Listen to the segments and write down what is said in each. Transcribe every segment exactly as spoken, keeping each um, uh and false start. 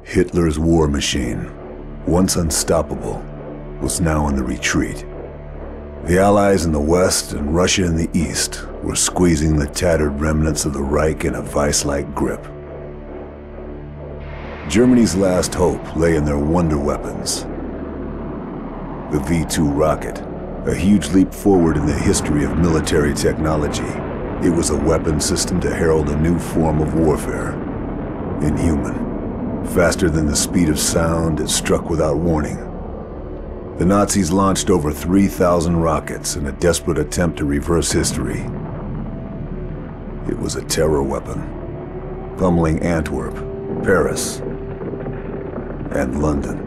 Hitler's war machine, once unstoppable, was now in the retreat. The Allies in the west and Russia in the east were squeezing the tattered remnants of the Reich in a vice-like grip. Germany's last hope lay in their wonder weapons. The V two rocket, a huge leap forward in the history of military technology. It was a weapon system to herald a new form of warfare. Inhuman. Faster than the speed of sound, it struck without warning. The Nazis launched over three thousand rockets in a desperate attempt to reverse history. It was a terror weapon, pummeling Antwerp, Paris, and London.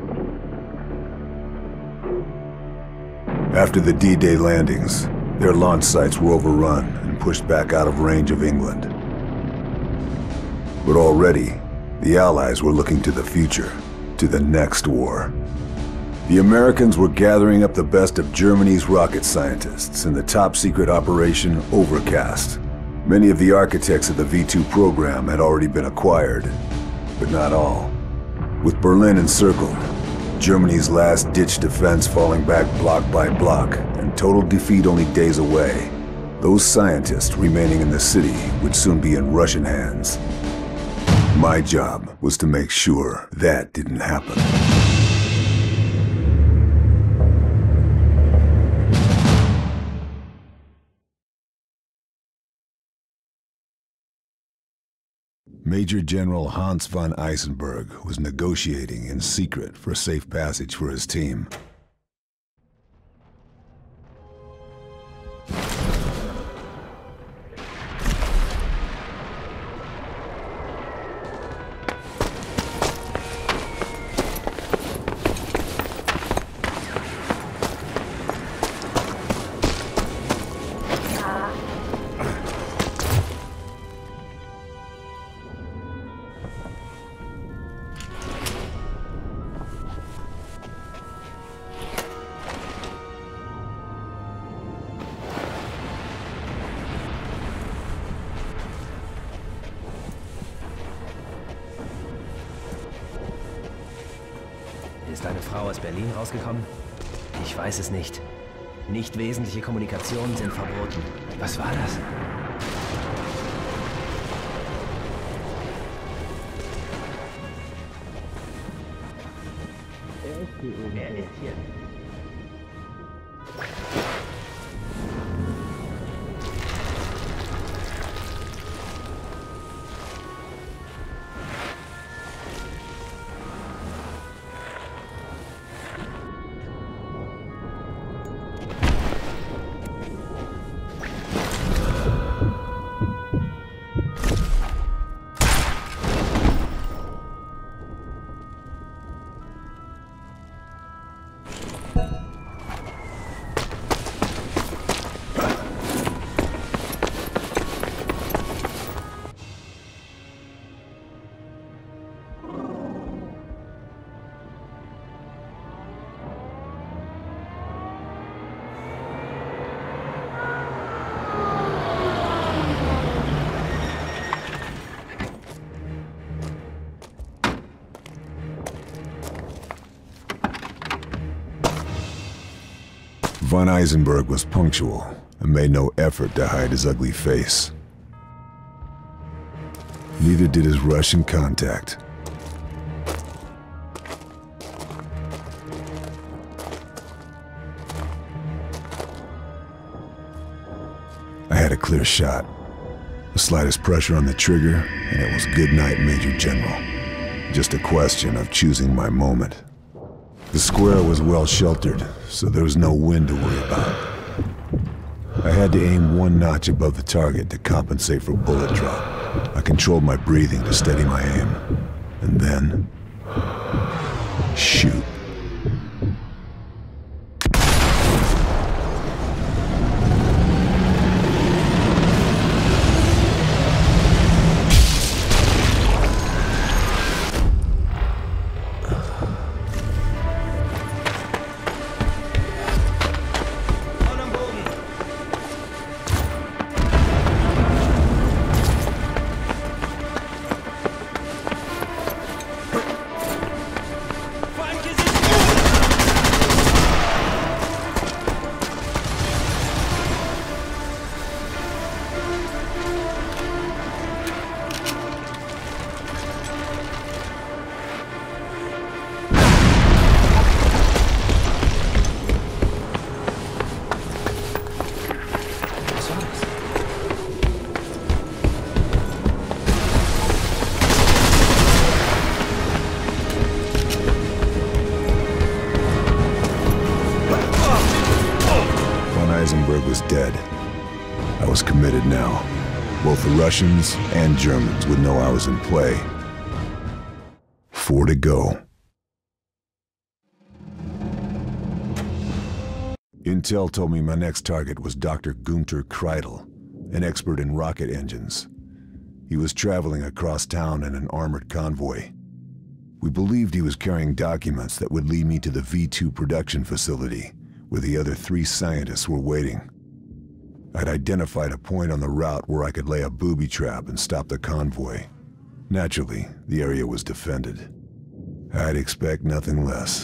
After the D-Day landings, their launch sites were overrun and pushed back out of range of England. But already, the Allies were looking to the future, to the next war. The Americans were gathering up the best of Germany's rocket scientists in the top-secret Operation Overcast. Many of the architects of the V two program had already been acquired, but not all. With Berlin encircled, Germany's last-ditch defense falling back block by block, and total defeat only days away, those scientists remaining in the city would soon be in Russian hands. My job was to make sure that didn't happen. Major General Hans von Eisenberg was negotiating in secret for safe passage for his team. Ist eine Frau aus Berlin rausgekommen? Ich weiß es nicht. Nicht wesentliche Kommunikationen sind verboten. Was war das? Wer ist hier? Von Eisenberg was punctual and made no effort to hide his ugly face. Neither did his Russian contact. I had a clear shot. The slightest pressure on the trigger, and it was good night, Major General. Just a question of choosing my moment. The square was well sheltered, so there was no wind to worry about. I had to aim one notch above the target to compensate for bullet drop. I controlled my breathing to steady my aim. And then... shoot. Both the Russians and Germans would know I was in play. Four to go. Intel told me my next target was Doctor Gunter Kreidel, an expert in rocket engines. He was traveling across town in an armored convoy. We believed he was carrying documents that would lead me to the V two production facility, where the other three scientists were waiting. I'd identified a point on the route where I could lay a booby trap and stop the convoy. Naturally, the area was defended. I'd expect nothing less.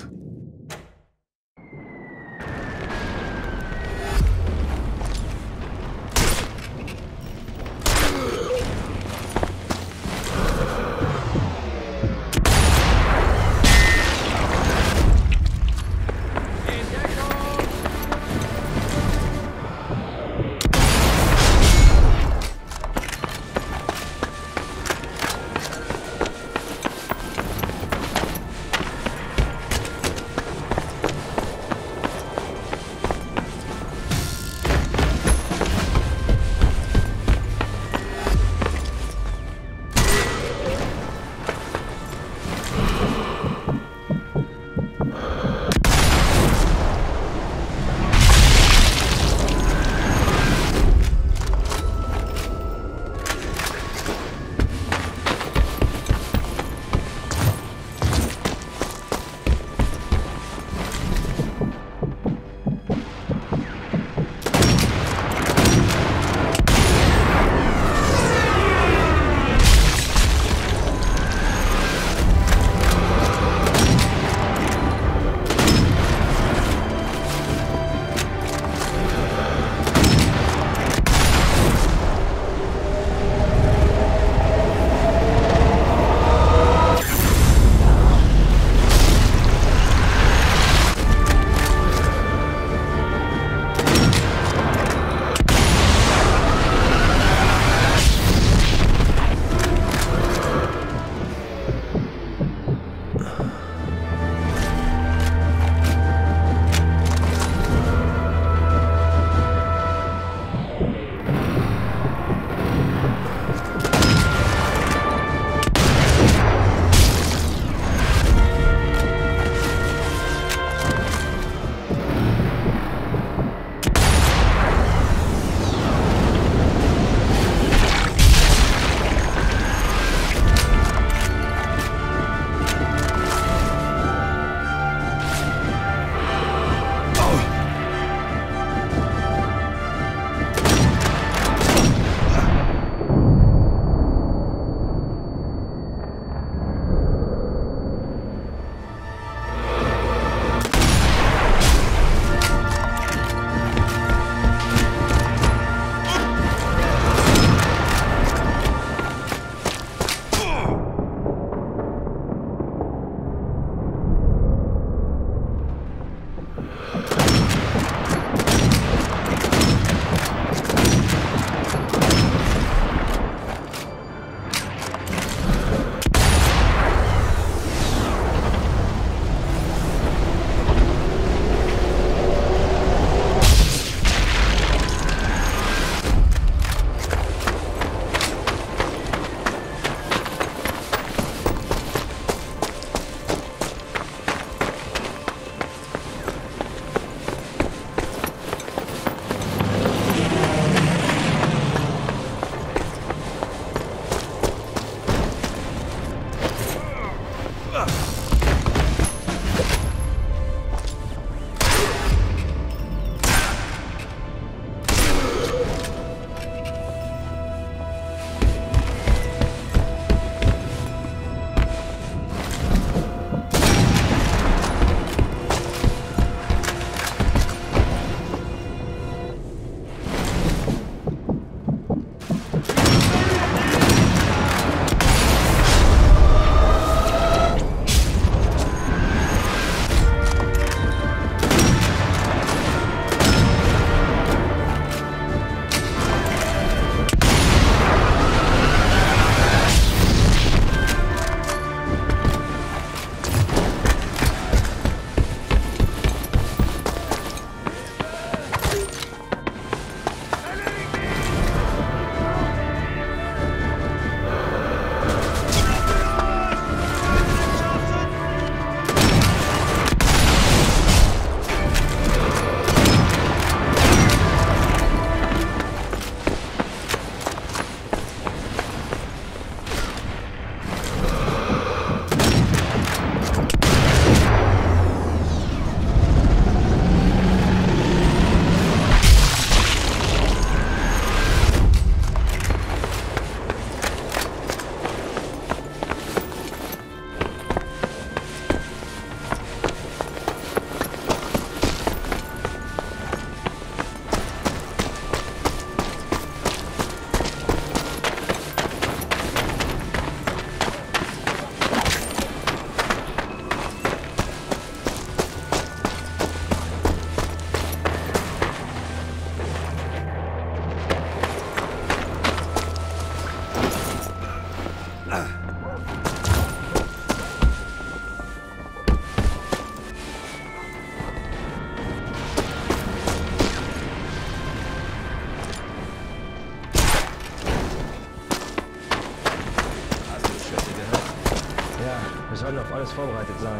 Wir sollten auf alles vorbereitet sein.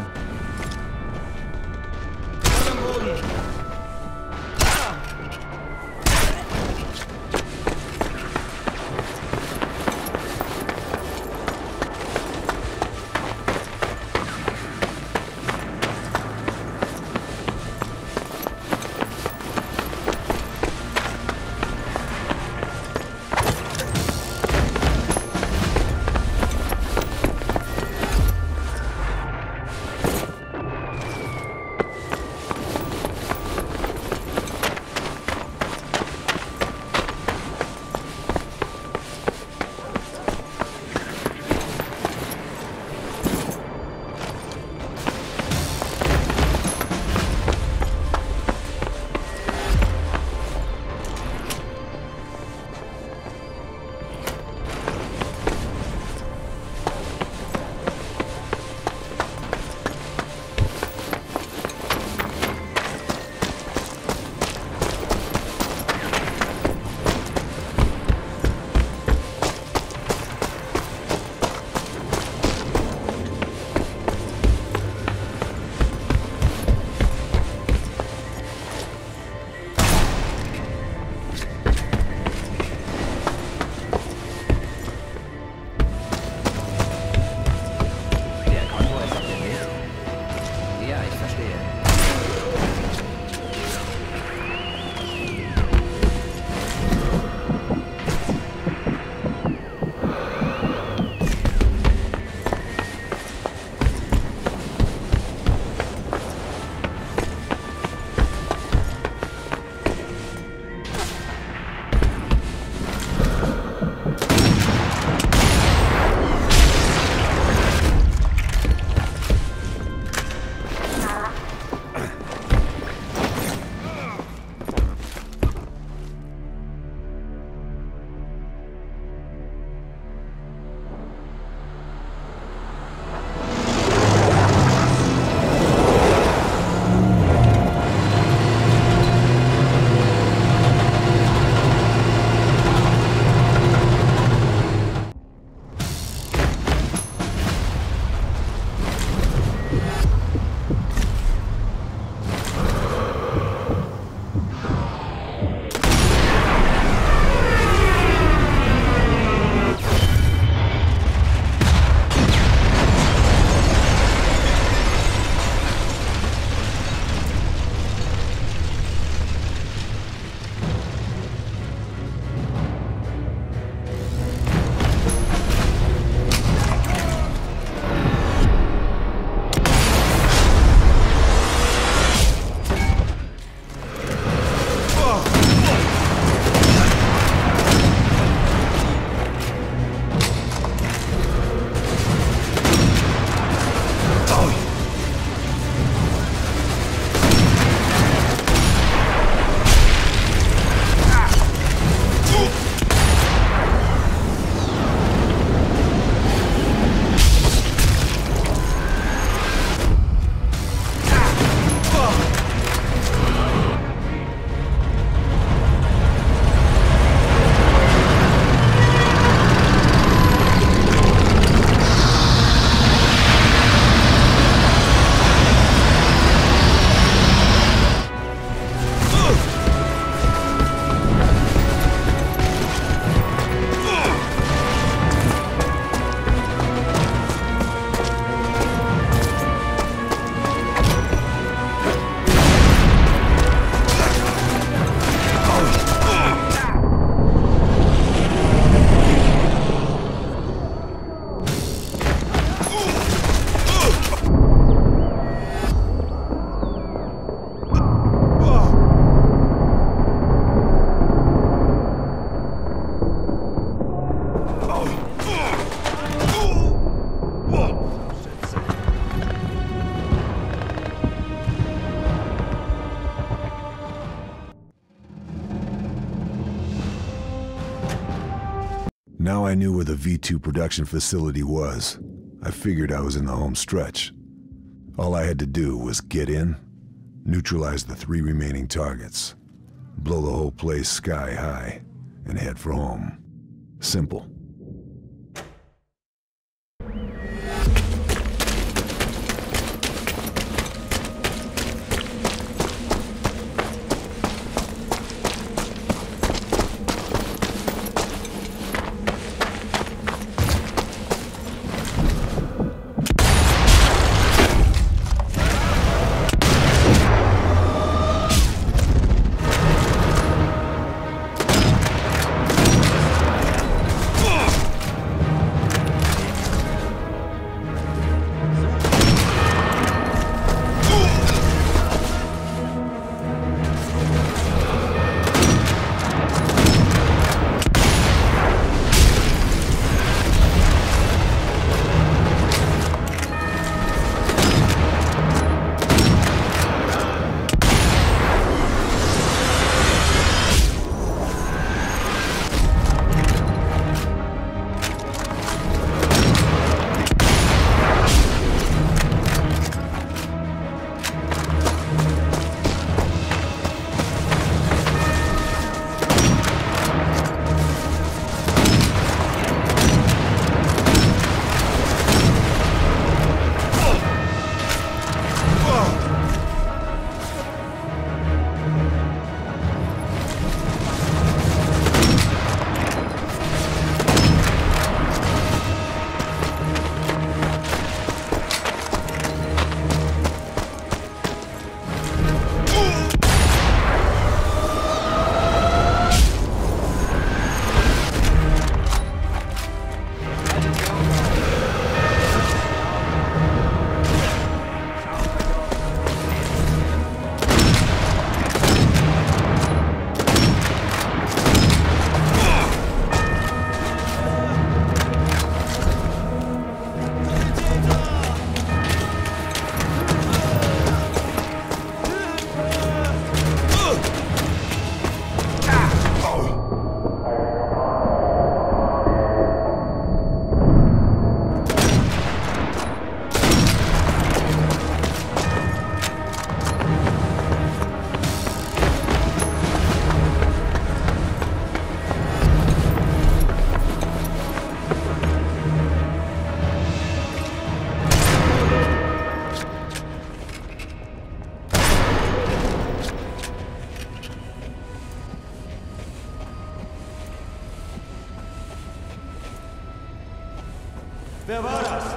Am Boden! Now I knew where the V two production facility was. I figured I was in the home stretch. All I had to do was get in, neutralize the three remaining targets, blow the whole place sky high, and head for home. Simple. Wer war das?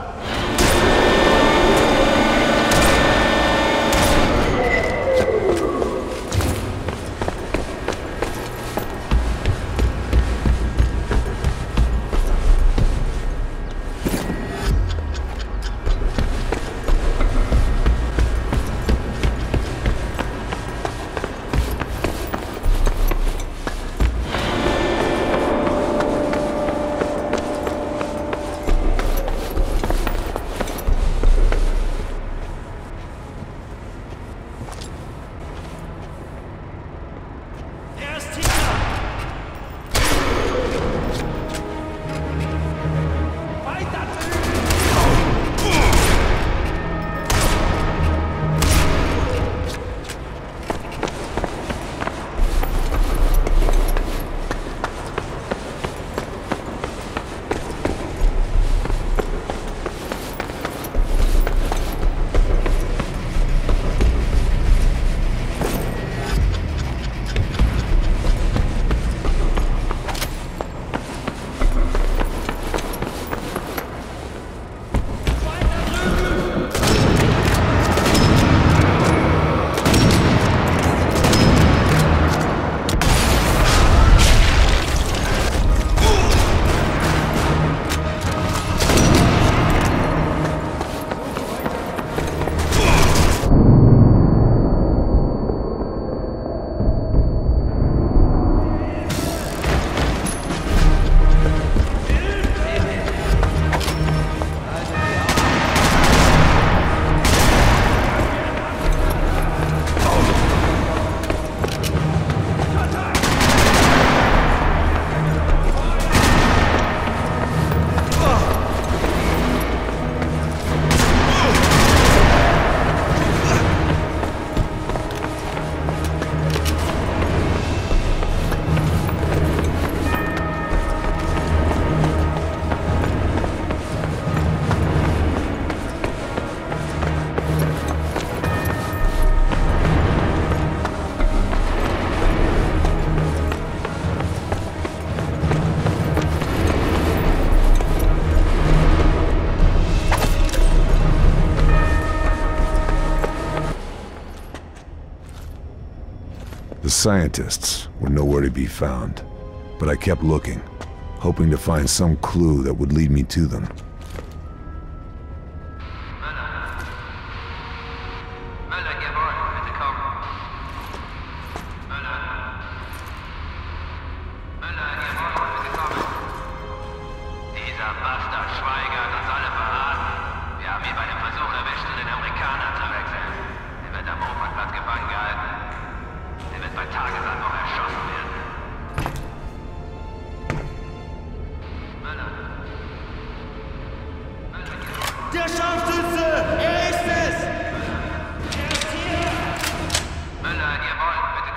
The scientists were nowhere to be found, but I kept looking, hoping to find some clue that would lead me to them. Der Scharfschütze! Er ist es! Er ist hier! Müller, ihr wollt bitte...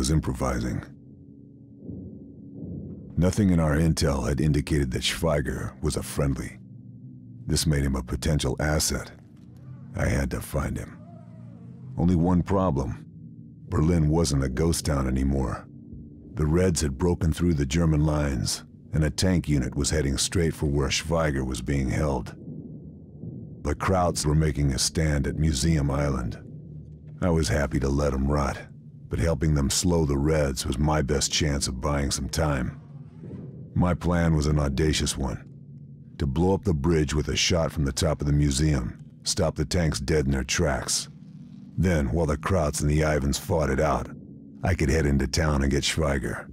was improvising. Nothing in our intel had indicated that Schweiger was a friendly. This made him a potential asset. I had to find him. Only one problem. Berlin wasn't a ghost town anymore. The Reds had broken through the German lines, and a tank unit was heading straight for where Schweiger was being held. The Krauts were making a stand at Museum Island. I was happy to let them rot, but helping them slow the Reds was my best chance of buying some time. My plan was an audacious one. To blow up the bridge with a shot from the top of the museum, stop the tanks dead in their tracks. Then, while the Krauts and the Ivans fought it out, I could head into town and get Schweiger.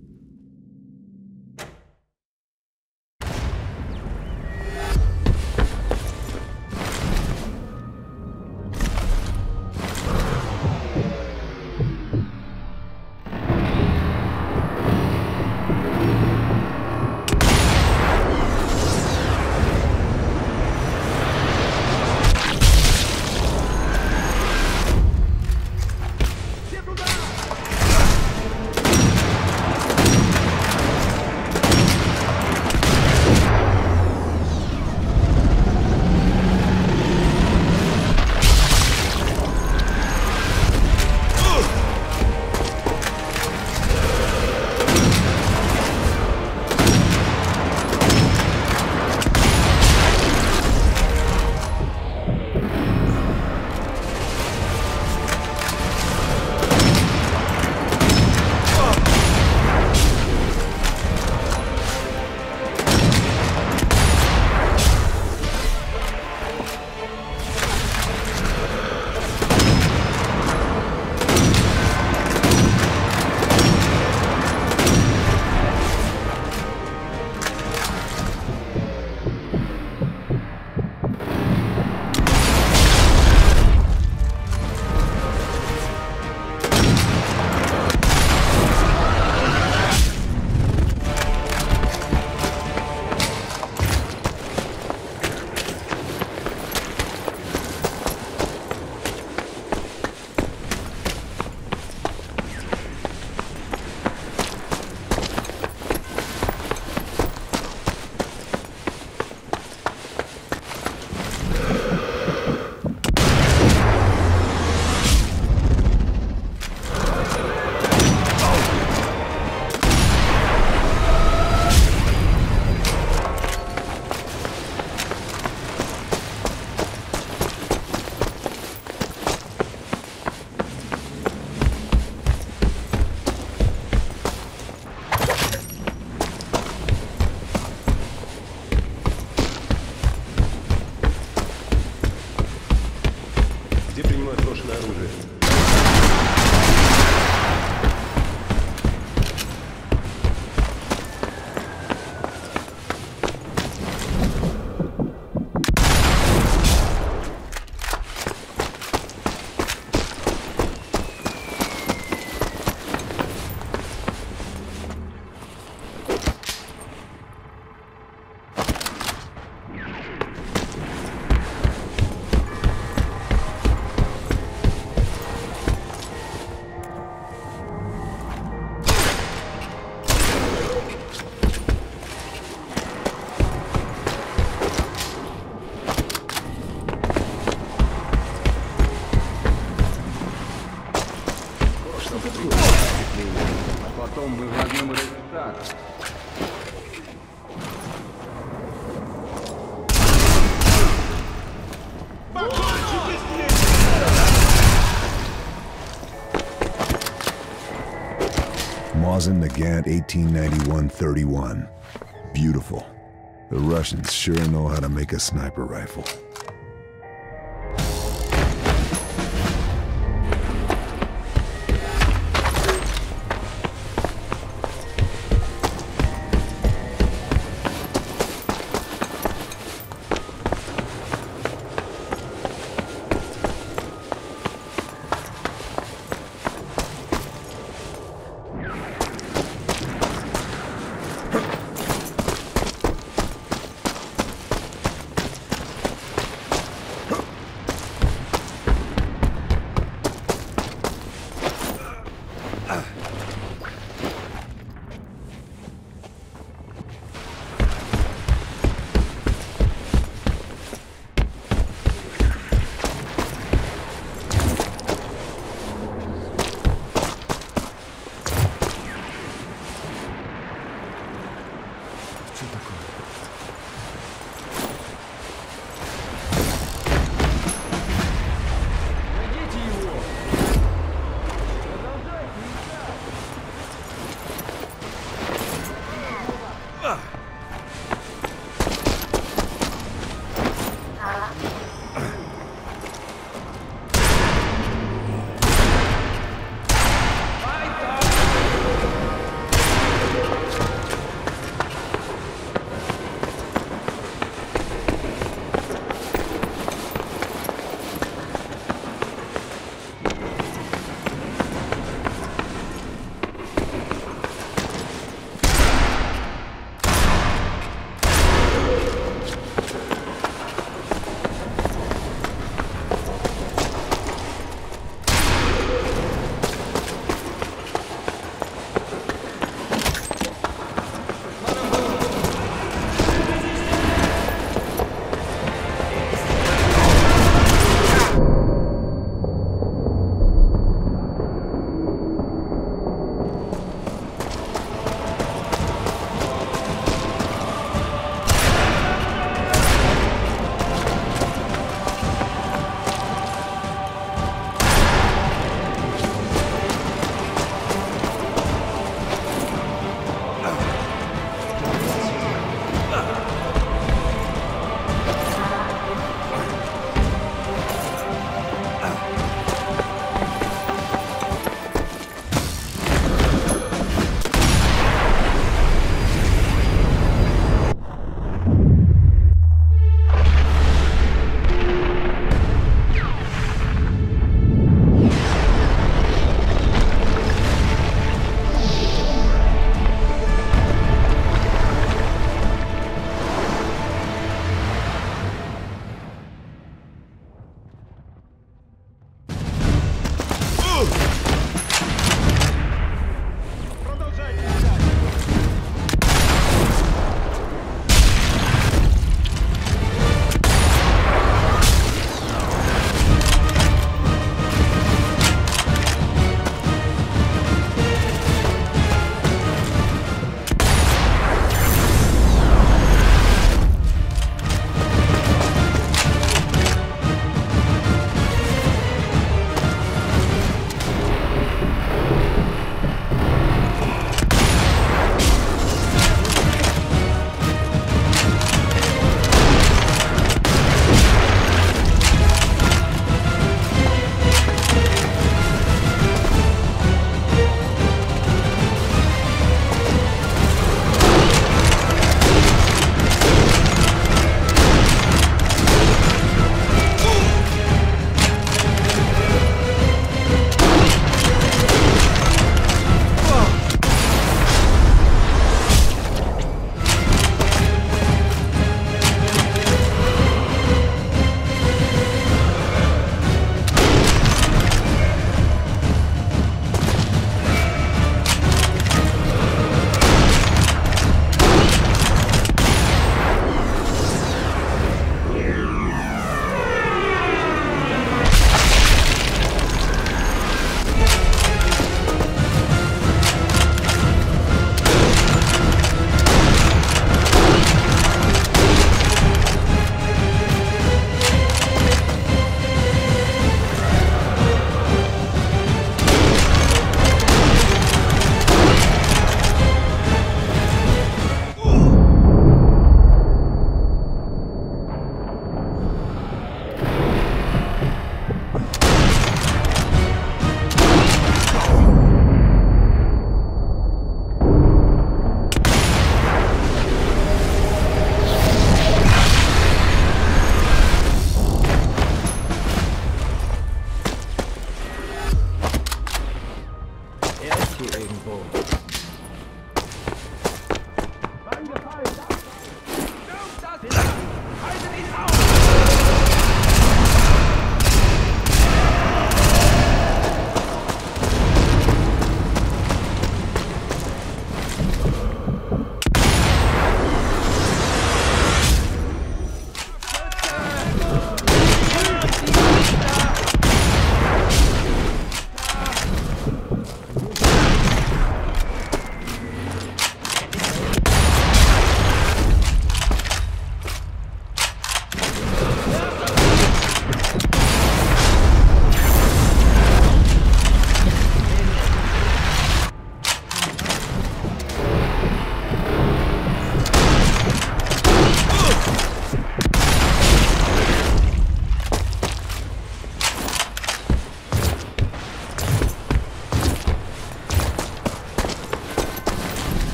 Mosin Nagant eighteen ninety-one thirty-one. Beautiful. The Russians sure know how to make a sniper rifle.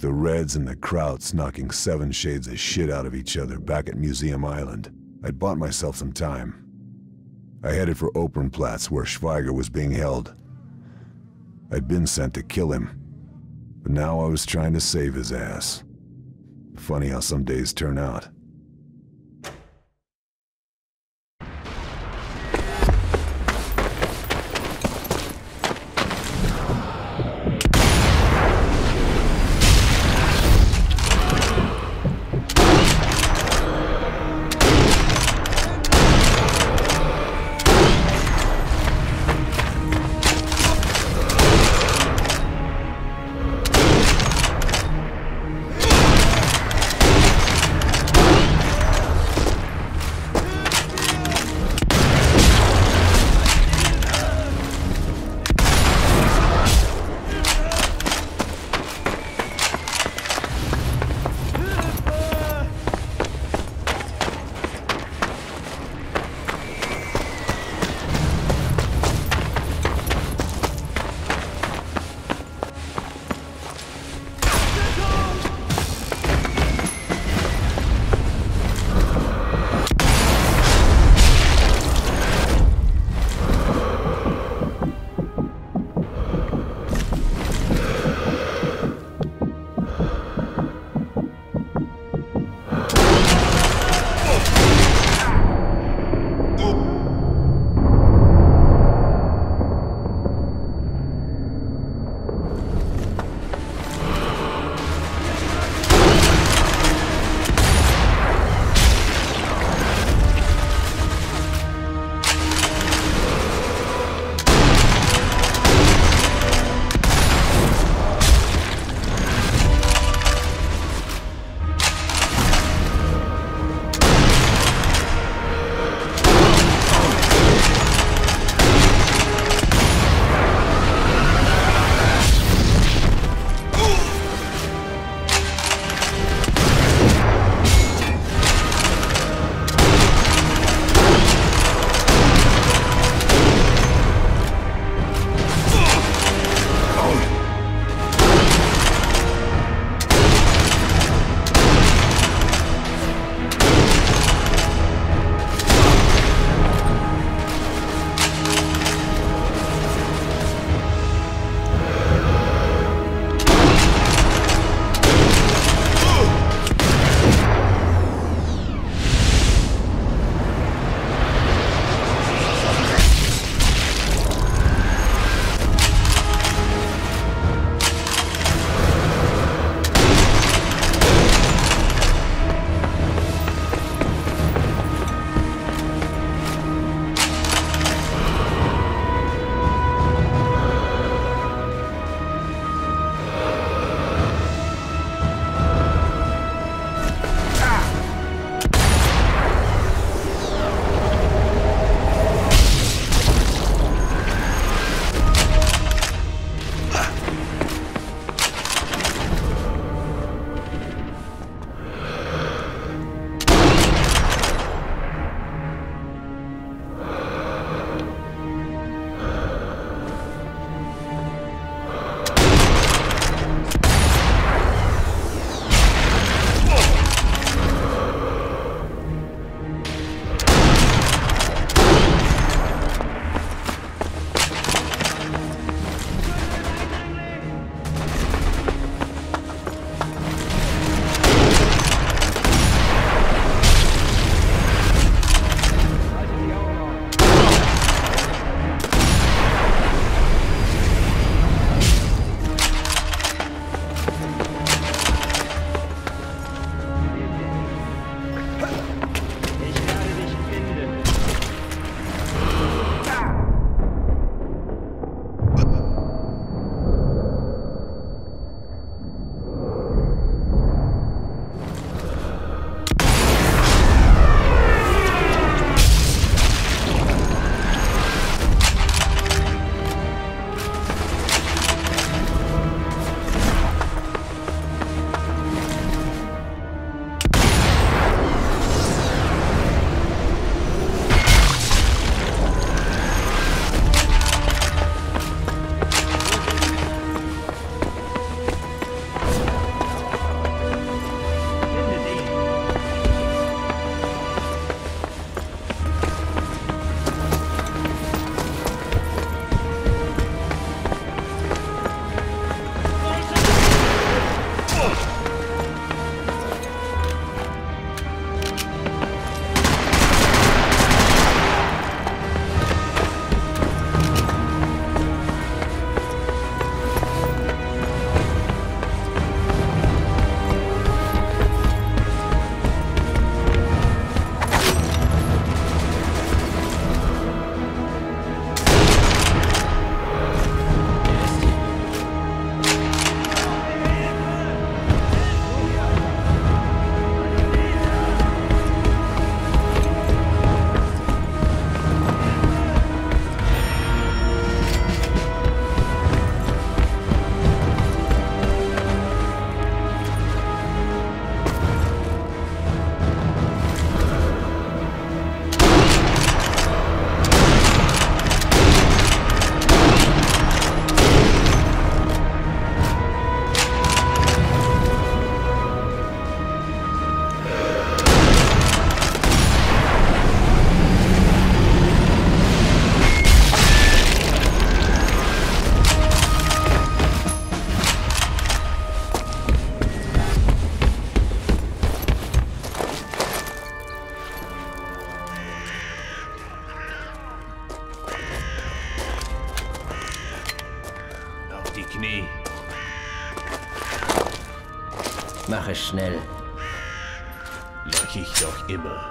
the Reds and the Krauts knocking seven shades of shit out of each other back at Museum Island, I'd bought myself some time. I headed for Opernplatz, where Schweiger was being held. I'd been sent to kill him, but now I was trying to save his ass. Funny how some days turn out. Nie. Mach es schnell. Mach ich doch immer.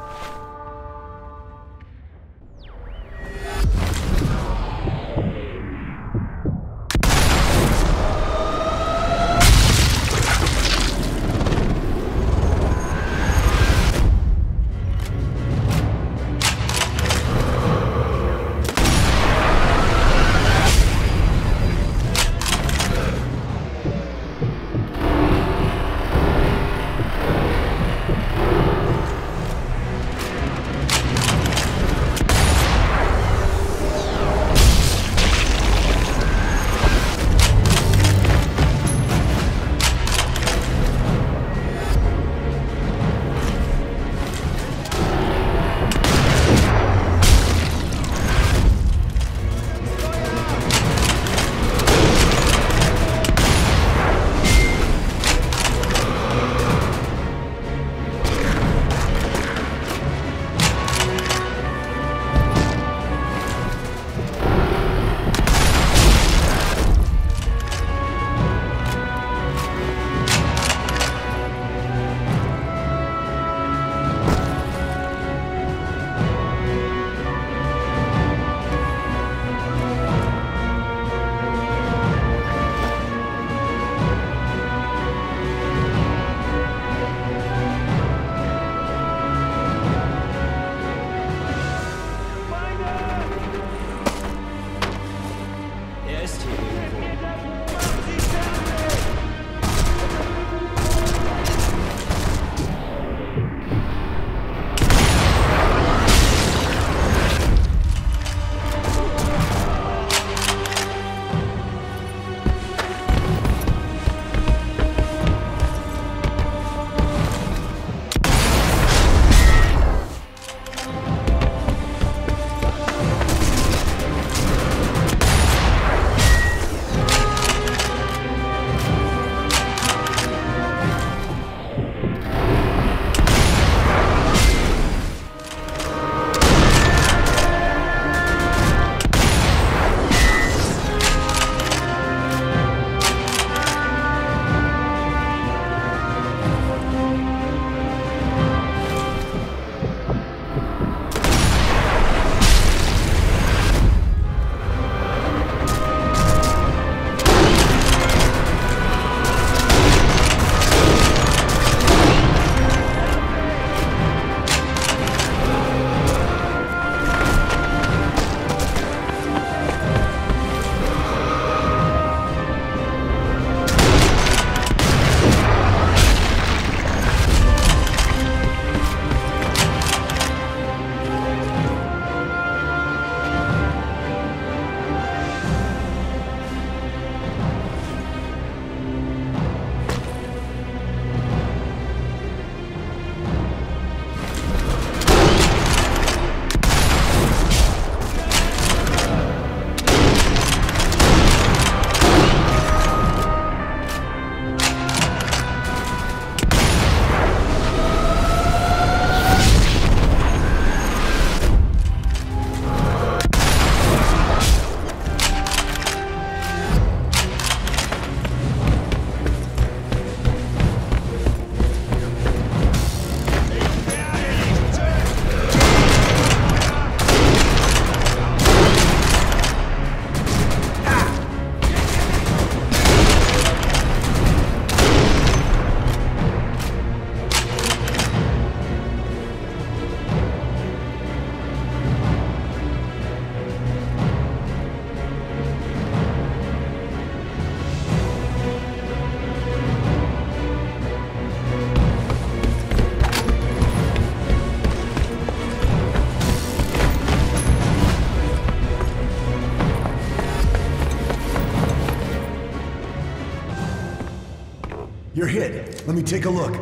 You're hit. Let me take a look.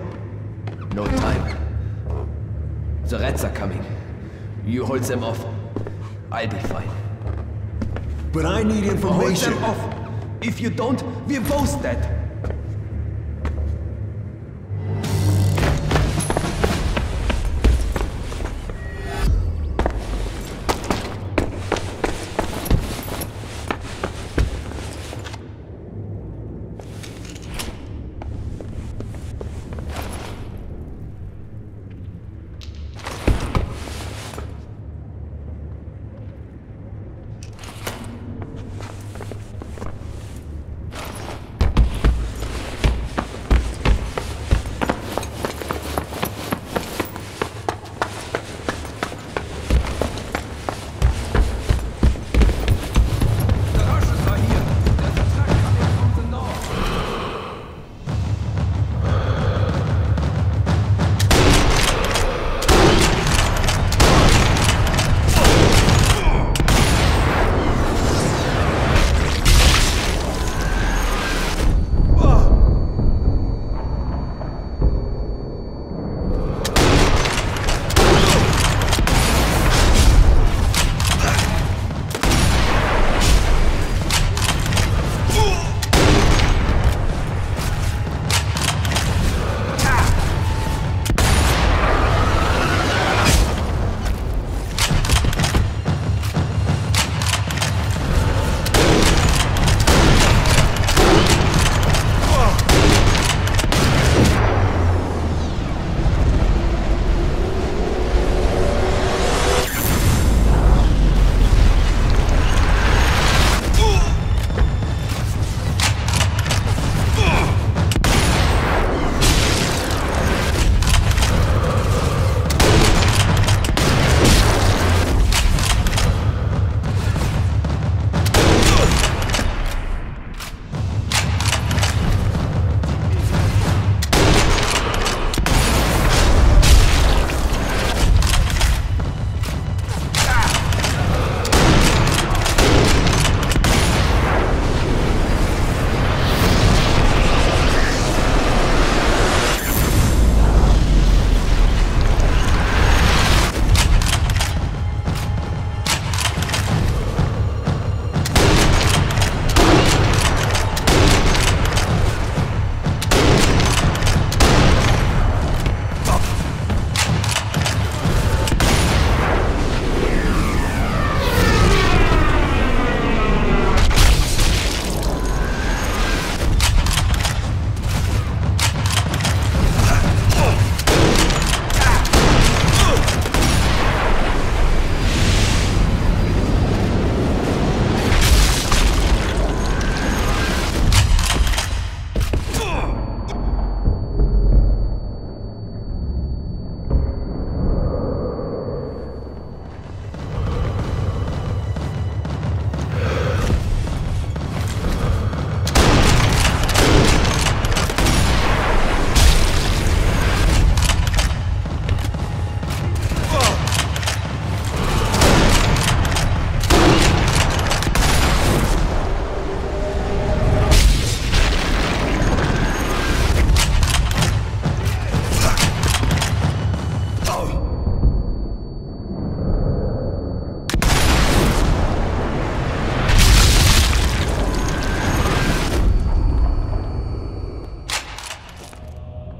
No time. The rats are coming. You hold them off. I'll be fine. But I need information. Hold them off. If you don't, we're both dead.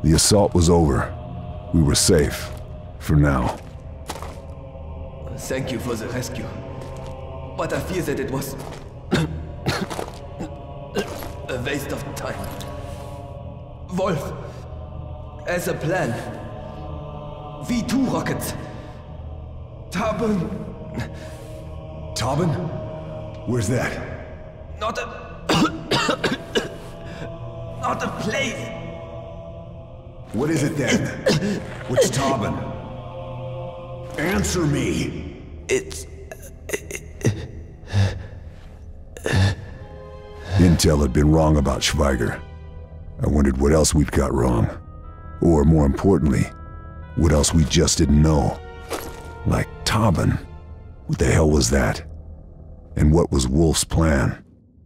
The assault was over. We were safe. For now. Thank you for the rescue. But I fear that it was a waste of time. Wolf, as a plan, V two rockets. Tarbin. Tarbin? Where's that? Not a... not a place. What is it then? What's Tarbin? Answer me. It's... Intel had been wrong about Schweiger. I wondered what else we'd got wrong. Or, more importantly, what else we just didn't know. Like Tarbin. What the hell was that? And what was Wolf's plan?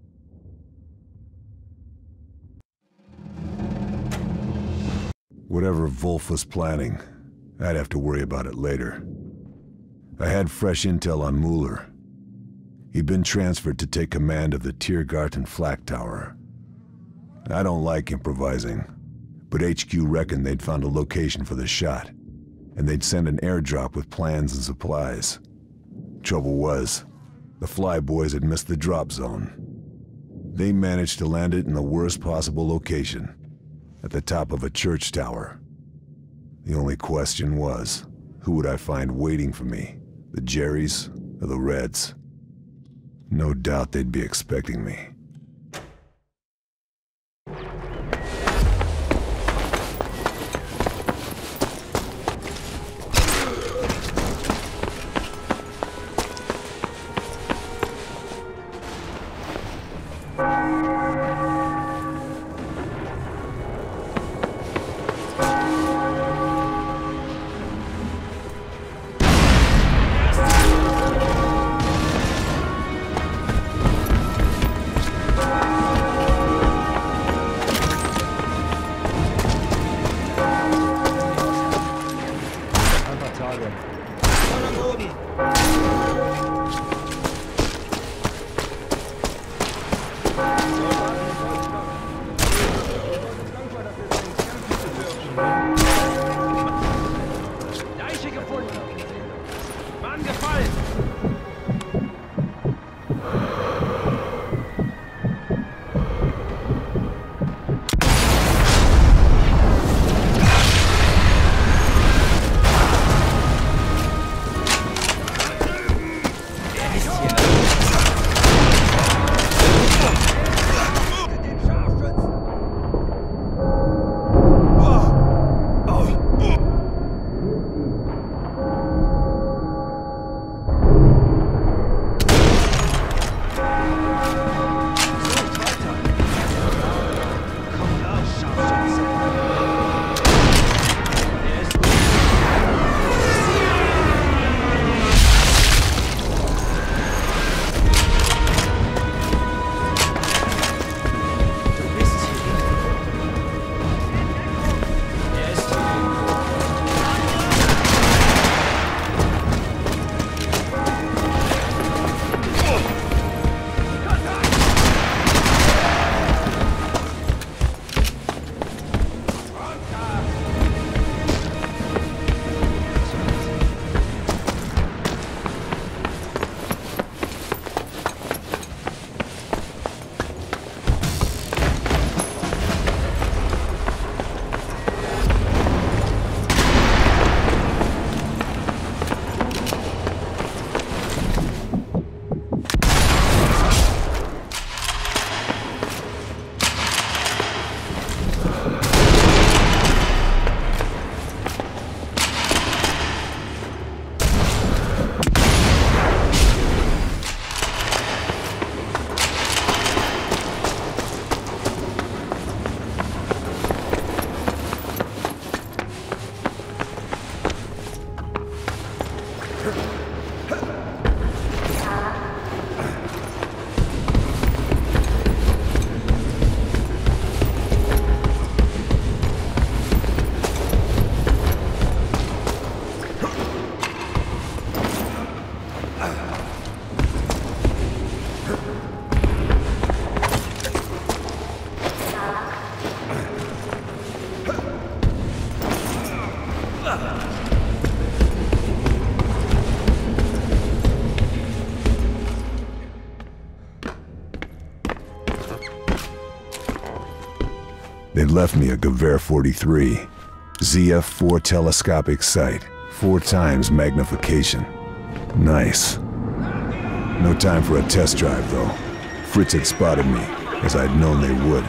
Whatever Wolf was planning, I'd have to worry about it later. I had fresh intel on Mueller. He'd been transferred to take command of the Tiergarten Flak Tower. I don't like improvising, but H Q reckoned they'd found a location for the shot, and they'd send an airdrop with plans and supplies. Trouble was, the Flyboys had missed the drop zone. They managed to land it in the worst possible location, at the top of a church tower. The only question was, who would I find waiting for me? The Jerrys or the Reds? No doubt they'd be expecting me. They left me a Gewehr forty-three. Z F four telescopic sight. Four times magnification. Nice. No time for a test drive, though. Fritz had spotted me, as I'd known they would.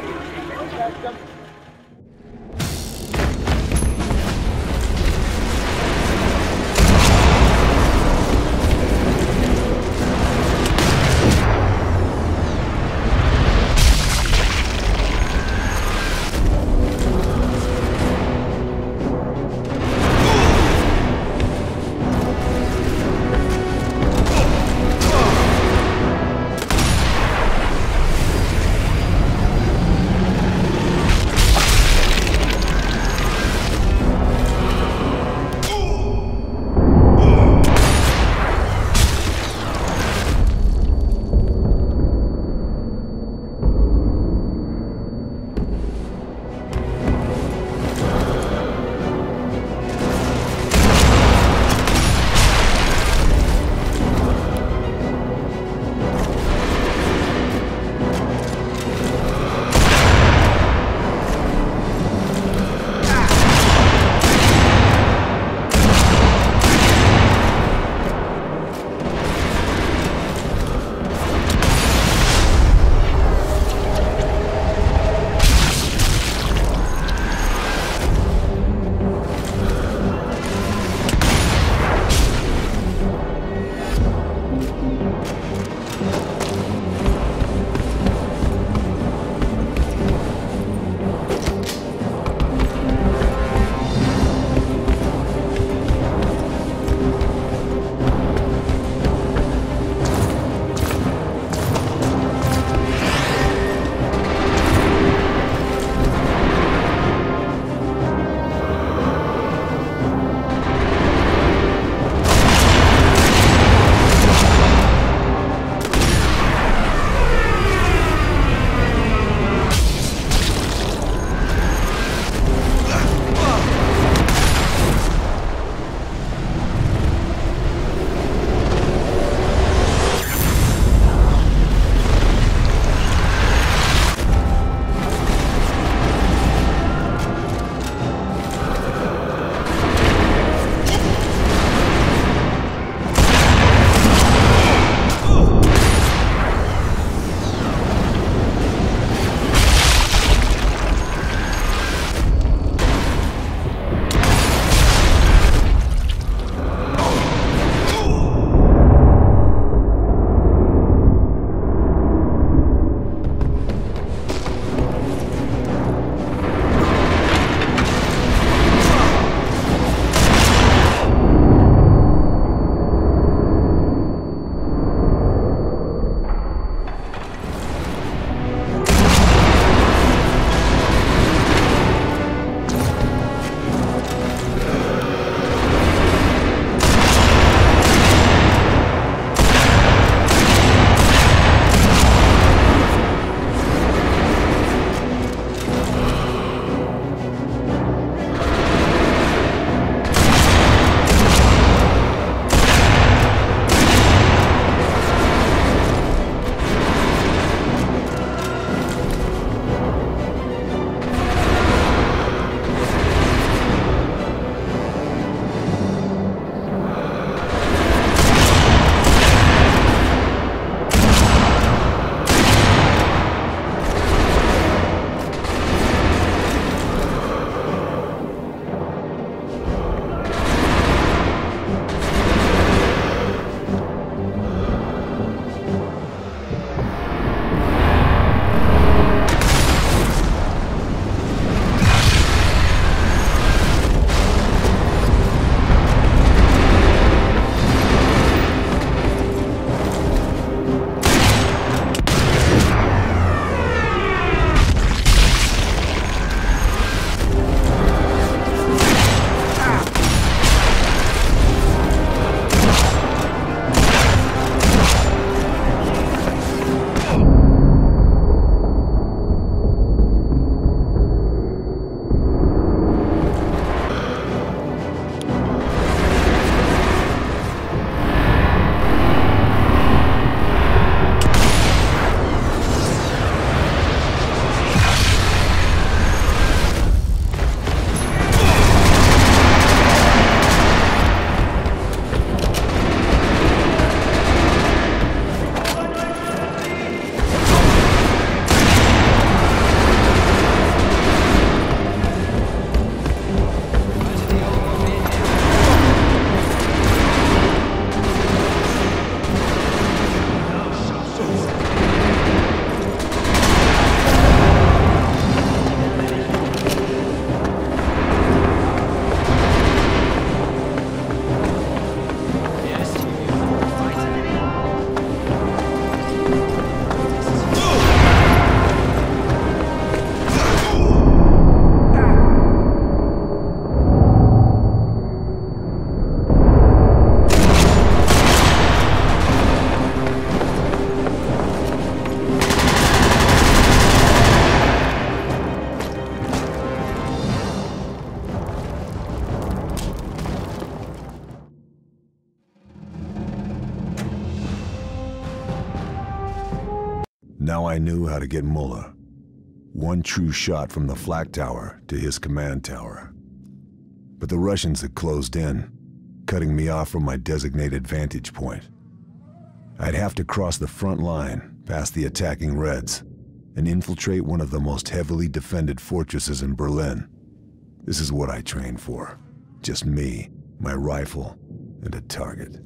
Now I knew how to get Muller. One true shot from the flak tower to his command tower. But the Russians had closed in, cutting me off from my designated vantage point. I'd have to cross the front line, past the attacking Reds, and infiltrate one of the most heavily defended fortresses in Berlin. This is what I trained for. Just me, my rifle, and a target.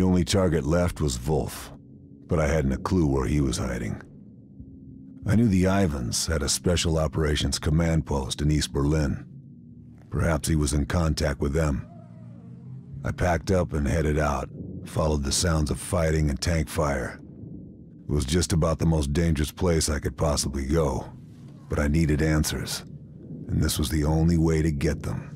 only target left was Wolf, but I hadn't a clue where he was hiding. I knew the Ivans had a Special Operations Command post in East Berlin. Perhaps he was in contact with them. I packed up and headed out, followed the sounds of fighting and tank fire. It was just about the most dangerous place I could possibly go, but I needed answers, and this was the only way to get them.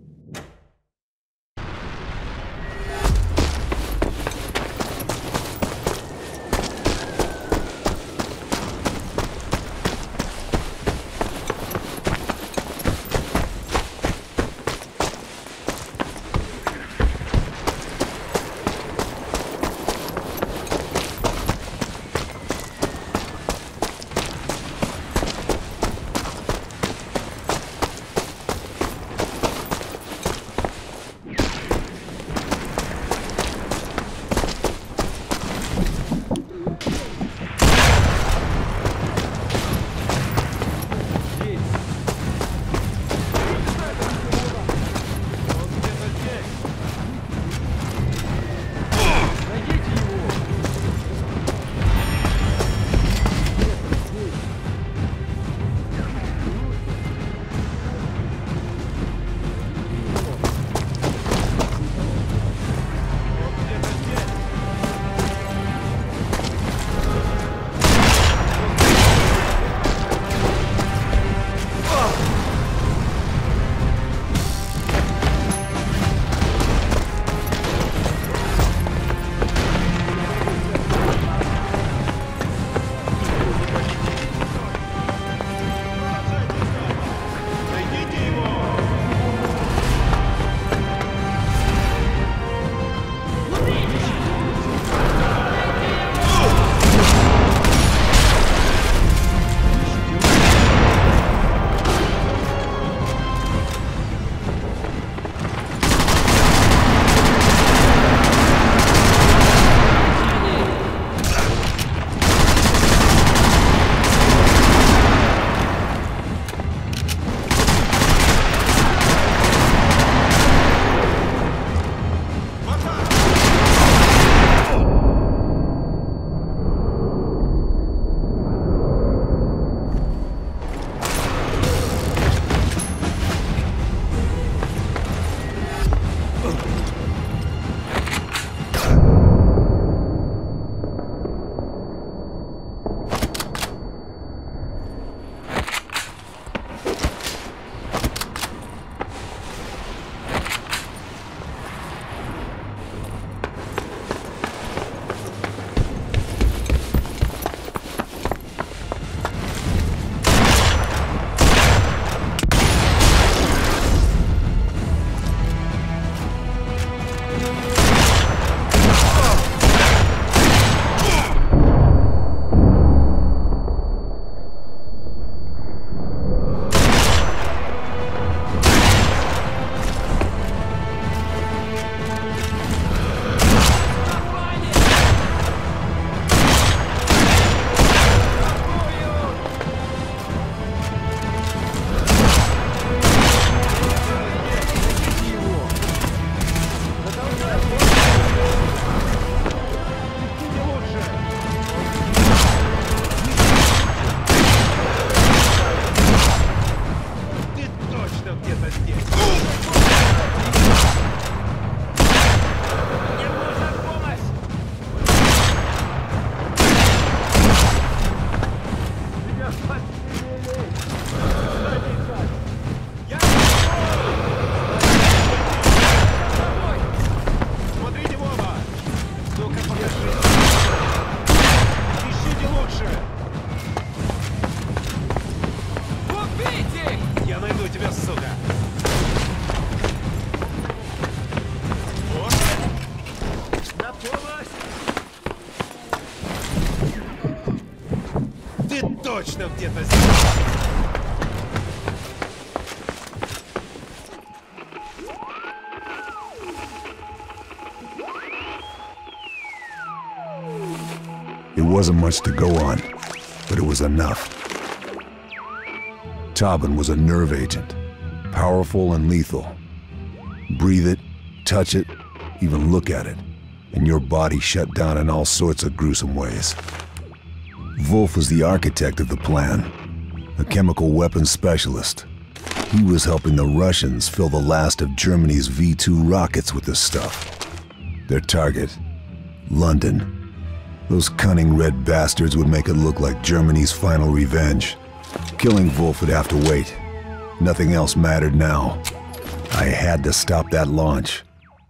Точно где-то здесь. It wasn't much to go on, but it was enough. Tauben was a nerve agent, powerful and lethal. Breathe it, touch it, even look at it, and your body shut down in all sorts of gruesome ways. Wolf was the architect of the plan, a chemical weapons specialist. He was helping the Russians fill the last of Germany's V two rockets with this stuff. Their target, London. Those cunning red bastards would make it look like Germany's final revenge. Killing Wolf would have to wait. Nothing else mattered now. I had to stop that launch.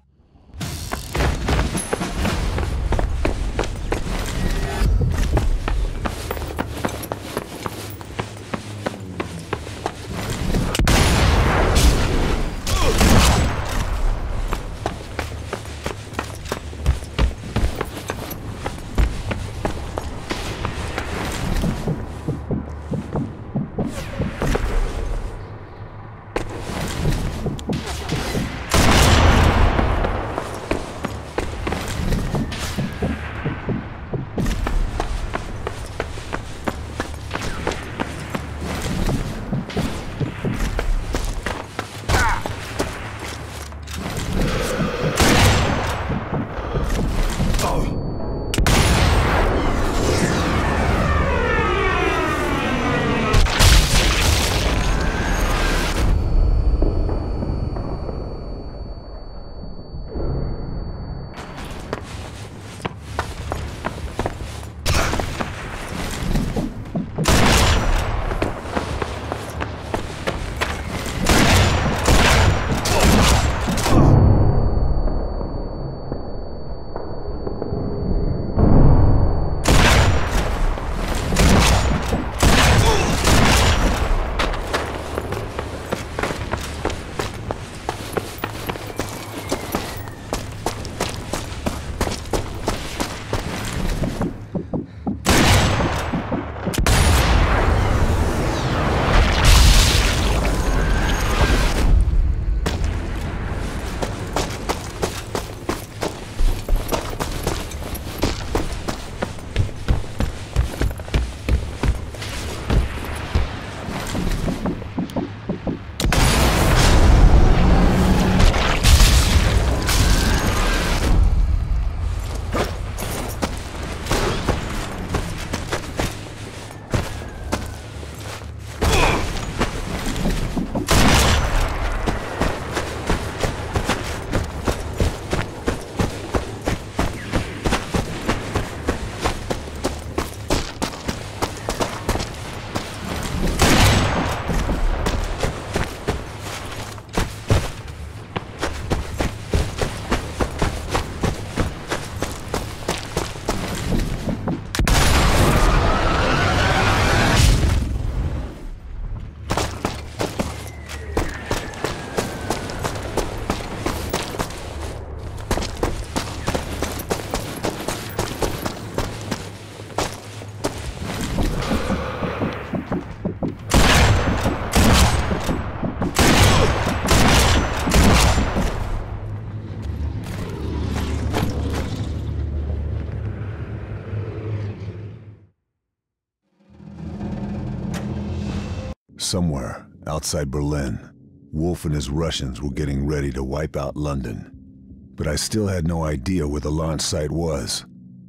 Somewhere outside Berlin, Wolf and his Russians were getting ready to wipe out London. But I still had no idea where the launch site was.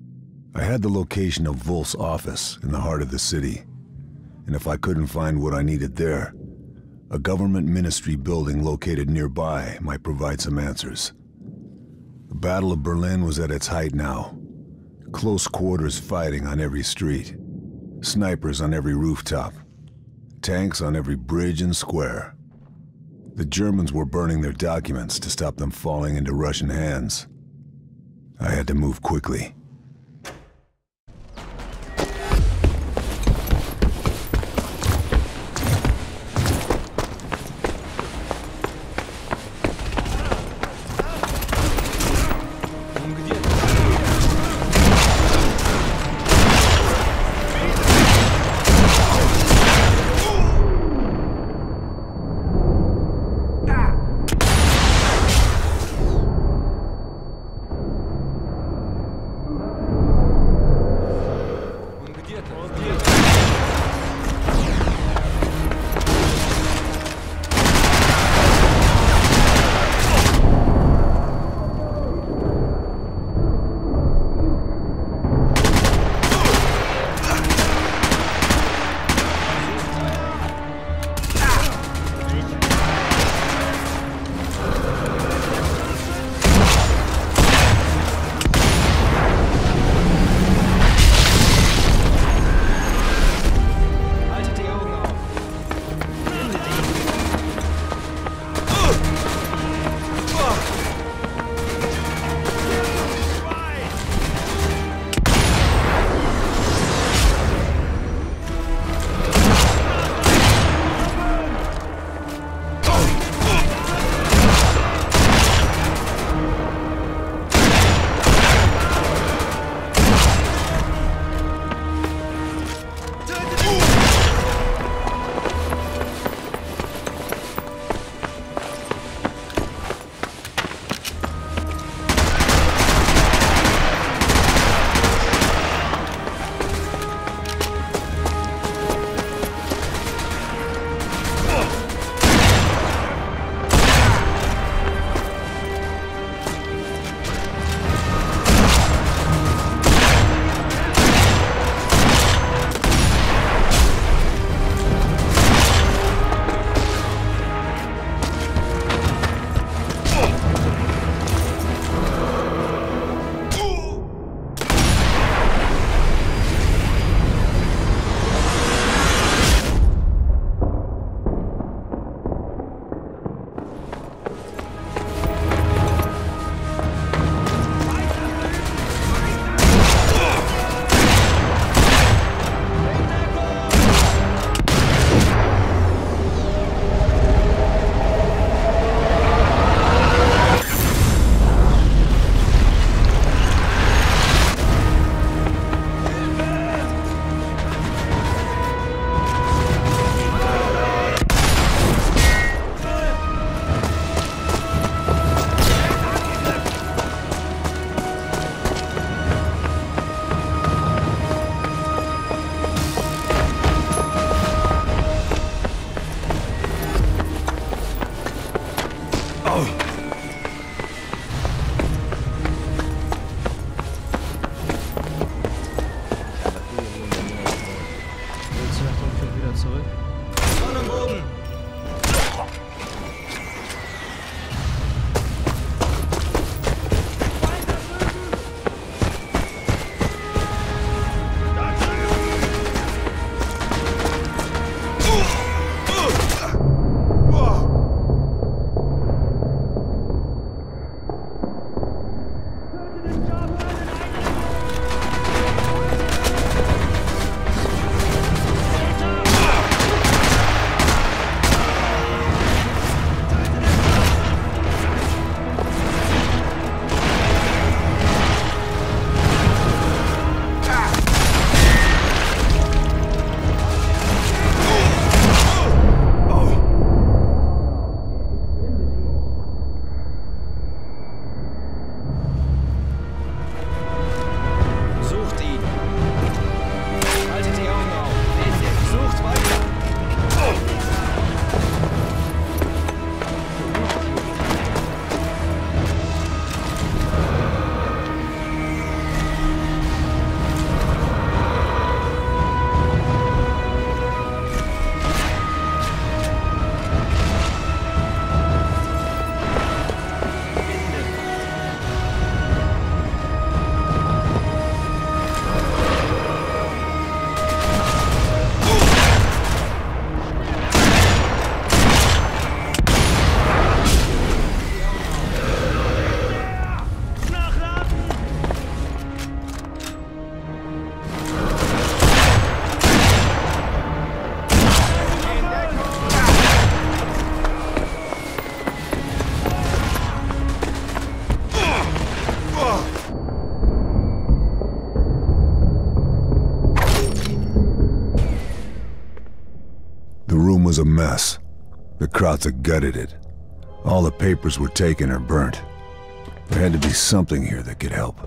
I had the location of Wolf's office in the heart of the city, and if I couldn't find what I needed there, a government ministry building located nearby might provide some answers. The Battle of Berlin was at its height now. Close quarters fighting on every street. Snipers on every rooftop. Tanks on every bridge and square. The Germans were burning their documents to stop them falling into Russian hands. I had to move quickly. wieder zurück. Mann am Boden! Was a mess. The Krauts gutted it. All the papers were taken or burnt. There had to be something here that could help.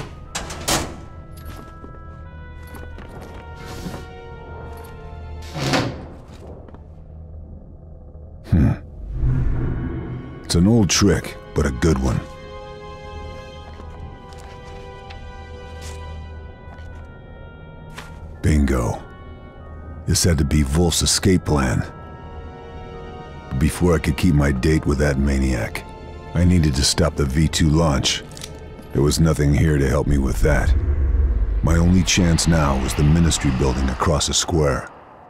Hmm. It's an old trick, but a good one. Bingo. This had to be Wolf's escape plan. Before I could keep my date with that maniac, I needed to stop the V two launch. There was nothing here to help me with that. My only chance now was the Ministry building across a square.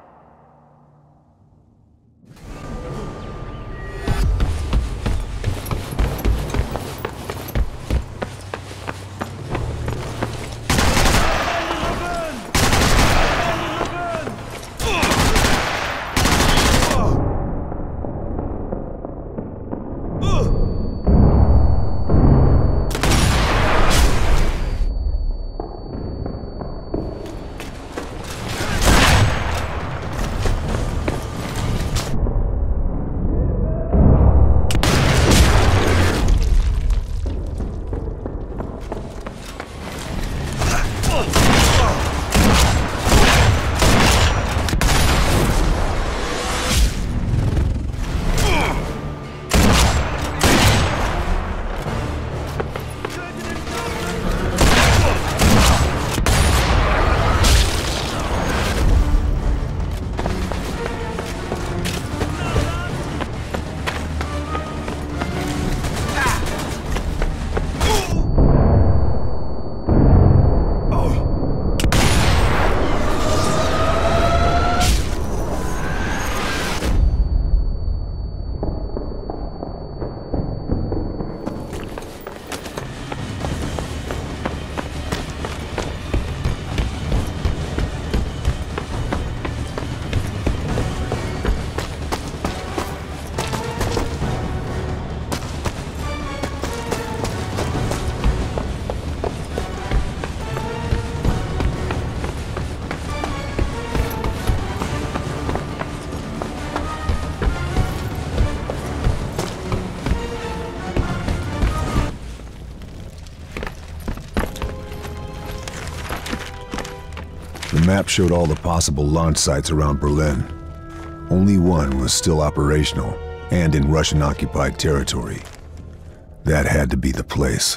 The map showed all the possible launch sites around Berlin. Only one was still operational and in Russian-occupied territory. That had to be the place.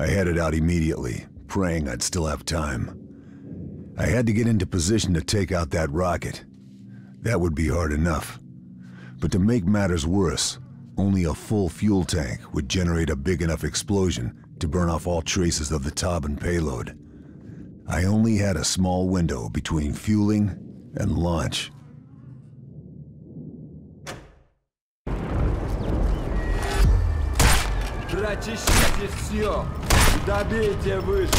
headed out immediately, praying I'd still have time. I had to get into position to take out that rocket. That would be hard enough. But to make matters worse, only a full fuel tank would generate a big enough explosion to burn off all traces of the Tauben payload. I only had a small window between fueling and launch. Прочищите все! Добейте выше!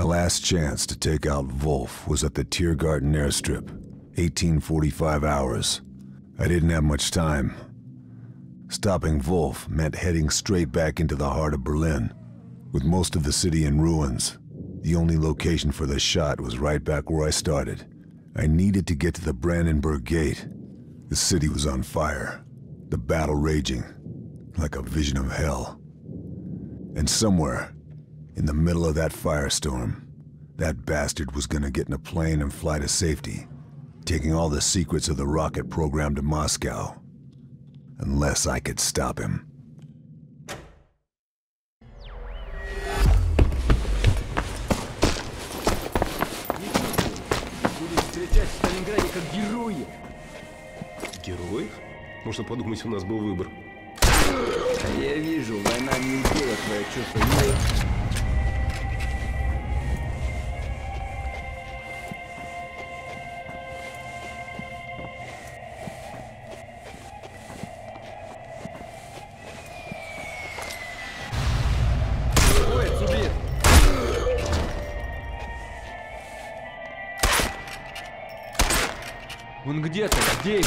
last chance to take out Wolf was at the Tiergarten airstrip. eighteen forty-five hours. I didn't have much time. Stopping Wolf meant heading straight back into the heart of Berlin. With most of the city in ruins, the only location for the shot was right back where I started. I needed to get to the Brandenburg Gate. The city was on fire, the battle raging, like a vision of hell. And somewhere, in the middle of that firestorm, that bastard was gonna get in a plane and fly to safety, taking all the secrets of the rocket program to Moscow. Unless I could stop him. Героев? Можно подумать, у нас был выбор. Я вижу, война не убила твое чувство юмора. Он где-то здесь.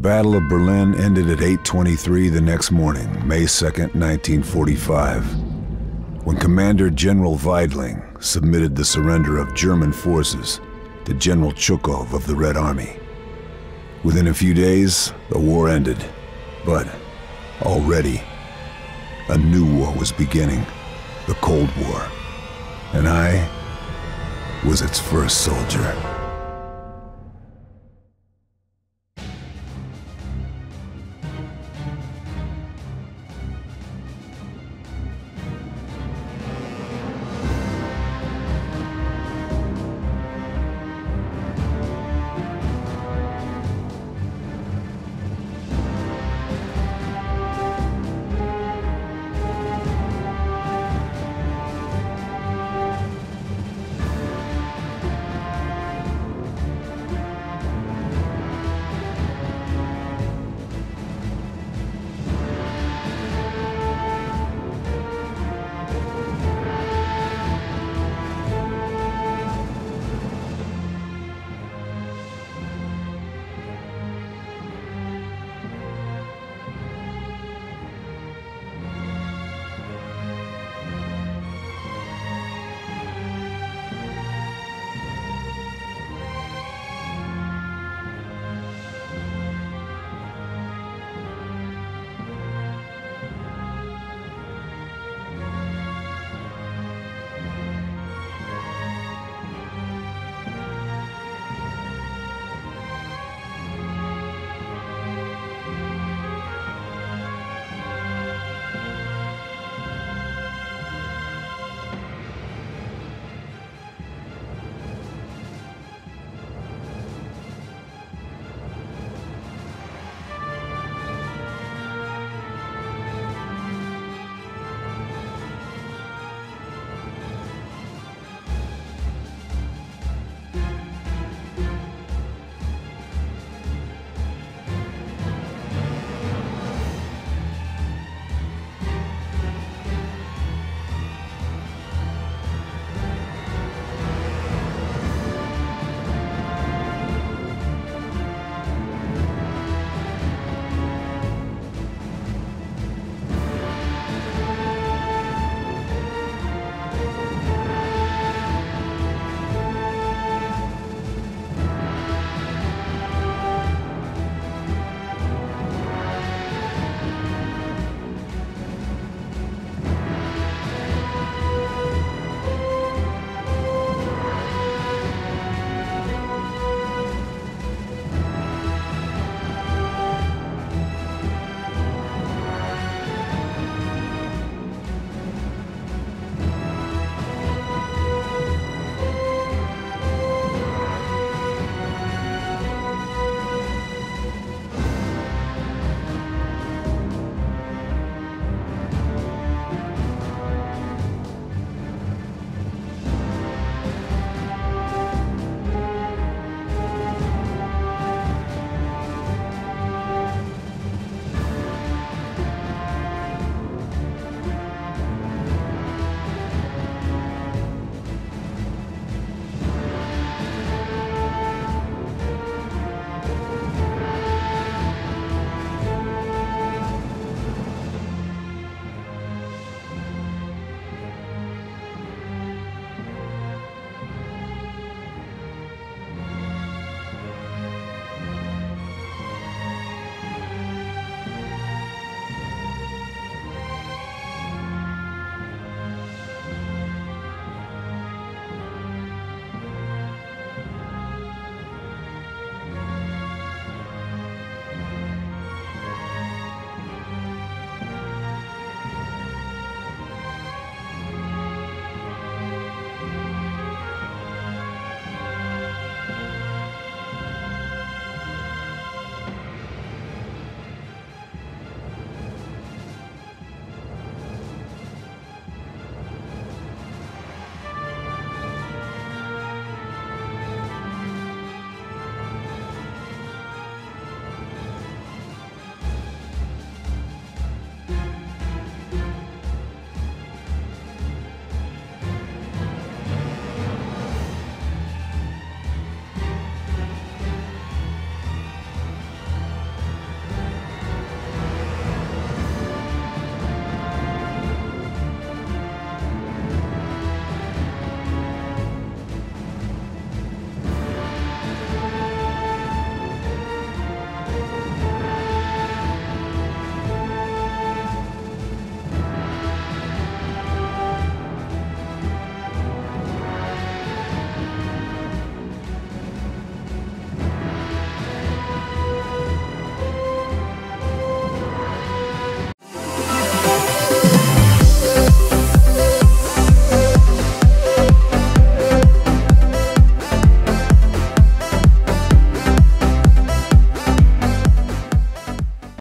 Battle of Berlin ended at eight twenty-three the next morning, May second, nineteen forty-five, when Commander General Weidling submitted the surrender of German forces to General Chukov of the Red Army. Within a few days, the war ended, but already a new war was beginning, the Cold War, and I was its first soldier.